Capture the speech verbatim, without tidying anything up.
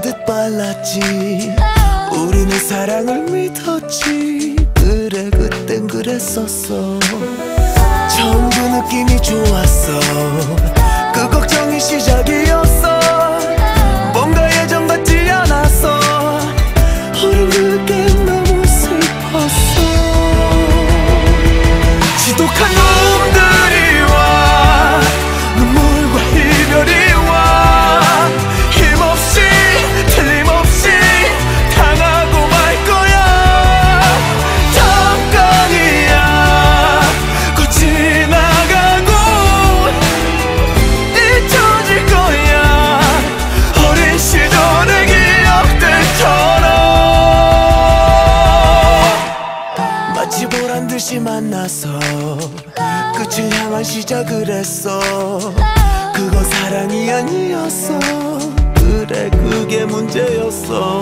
가듯 빨랐지. 우리는 사랑을 믿었지. 그래 그땐 그랬었어. 처음 그 느낌이 좋았어. 그 걱정이 시작이었어. 뭔가 예전 같지 않았어. 우린 그게 너무 슬펐어. 지독한 놈들이 와. 눈물과 이별이 와. 힘없이 틀림없이 당하고 말 거야. 잠깐이야. 곧 지나가고 잊혀질 거야. 어린 시절의 기억들처럼. 마치 보란 듯이 만나서 끝을 향한 시작을 했어. 그건 사랑이 아니었어. 그래 그게 문제였어.